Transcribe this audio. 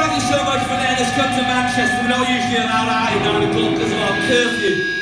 thank you so much for letting us come to Manchester. We're not usually allowed out at 9 o'clock because of our curfew.